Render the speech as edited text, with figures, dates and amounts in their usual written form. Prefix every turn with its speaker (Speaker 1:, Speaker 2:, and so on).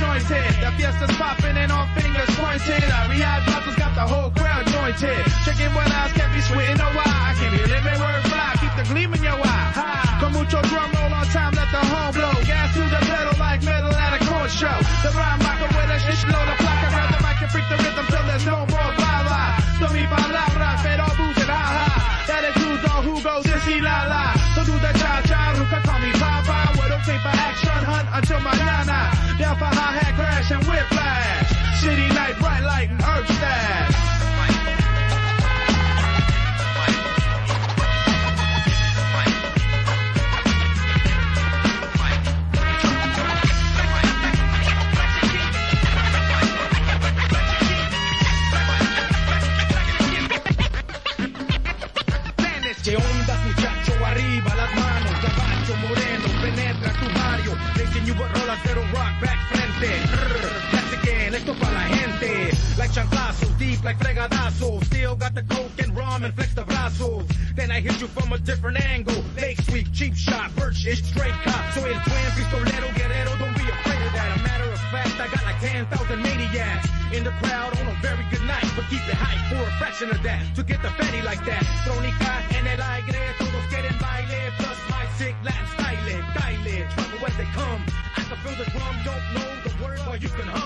Speaker 1: anointed. The fiesta's popping and all fingers pointed. Our Riyadh bottles got the whole crowd jointed. Chicken when eyes can't be sweet in the why. I can hear living word fly, keep the gleam in your eye. Ha! Con mucho drum roll on time, let the horn blow. Gas to the pedal like metal at a corn show. The rhyme rocker with a shit load of placa. Grab the mic and freak the rhythm till there's no more bala. So mi palabra, pero bullshit, ha ha. That includes all who goes this y la la. So do the cha-cha, who can call me Papa. What okay for action, hunt until mañana. Down for hi-hat crash and whiplash. City night, bright light and earth stash.
Speaker 2: ¿Qué ondas, muchacho? Arriba las manos, caballo moreno, penetra tu barrio. Racing you rolas, pero rock back frente. That's again, esto pa' la gente. Like chanclazos, deep like fregadazos. Still got the coke and rum and flex the brazos. Then I hit you from a different angle. Lake Sweep, cheap shot, birch is straight cop. So it's twin, pistolero, guerrero, don't be afraid of that. A matter of fact, I got like 10,000 maniacs in the crowd on a very good night. But keep it hype for a fraction of that. To get the fatty like that. Tronica en el aire, todos quieren baile. Plus my sick Latin style, baile. Trouble as they come. I can feel the drum, don't know the word, but you can hum.